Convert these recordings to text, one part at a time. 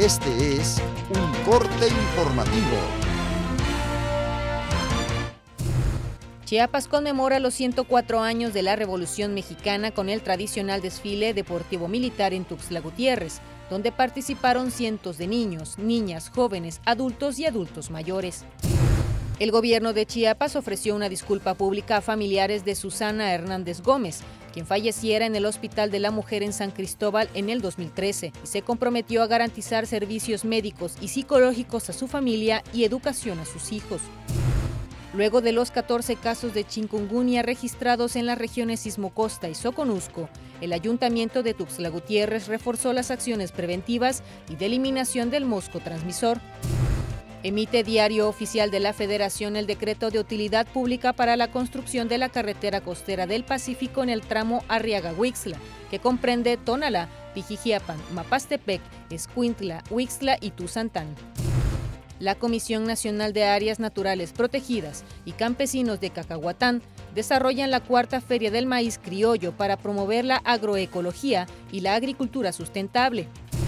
Este es un corte informativo. Chiapas conmemora los 104 años de la Revolución Mexicana con el tradicional desfile deportivo-militar en Tuxtla Gutiérrez, donde participaron cientos de niños, niñas, jóvenes, adultos y adultos mayores. El gobierno de Chiapas ofreció una disculpa pública a familiares de Susana Hernández Gómez, quien falleciera en el Hospital de la Mujer en San Cristóbal en el 2013, y se comprometió a garantizar servicios médicos y psicológicos a su familia y educación a sus hijos. Luego de los 14 casos de chikungunya registrados en las regiones Sismocosta y Soconusco, el Ayuntamiento de Tuxtla Gutiérrez reforzó las acciones preventivas y de eliminación del mosco transmisor. Emite Diario Oficial de la Federación el decreto de utilidad pública para la construcción de la carretera costera del Pacífico en el tramo Arriaga-Huixtla, que comprende Tonalá, Pijijiapan, Mapastepec, Escuintla, Huixtla y Tuzantán. La Comisión Nacional de Áreas Naturales Protegidas y Campesinos de Cacahuatán desarrollan la cuarta Feria del Maíz Criollo para promover la agroecología y la agricultura sustentable.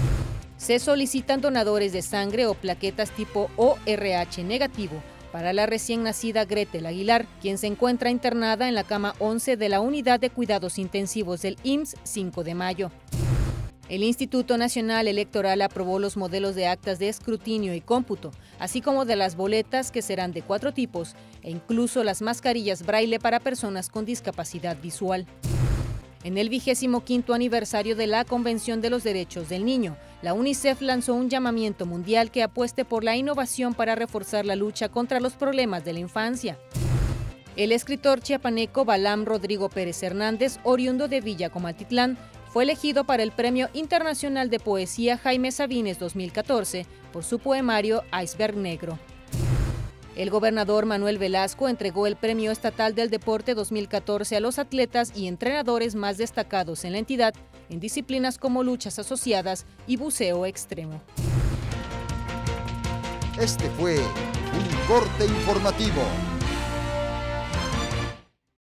Se solicitan donadores de sangre o plaquetas tipo ORH negativo para la recién nacida Gretel Aguilar, quien se encuentra internada en la cama 11 de la Unidad de Cuidados Intensivos del IMSS 5 de mayo. El Instituto Nacional Electoral aprobó los modelos de actas de escrutinio y cómputo, así como de las boletas, que serán de 4 tipos, e incluso las mascarillas braille para personas con discapacidad visual. En el 25º aniversario de la Convención de los Derechos del Niño, la UNICEF lanzó un llamamiento mundial que apueste por la innovación para reforzar la lucha contra los problemas de la infancia. El escritor chiapaneco Balam Rodrigo Pérez Hernández, oriundo de Villa Comaltitlán, fue elegido para el Premio Internacional de Poesía Jaime Sabines 2014 por su poemario Iceberg Negro. El gobernador Manuel Velasco entregó el Premio Estatal del Deporte 2014 a los atletas y entrenadores más destacados en la entidad en disciplinas como luchas asociadas y buceo extremo. Este fue un corte informativo.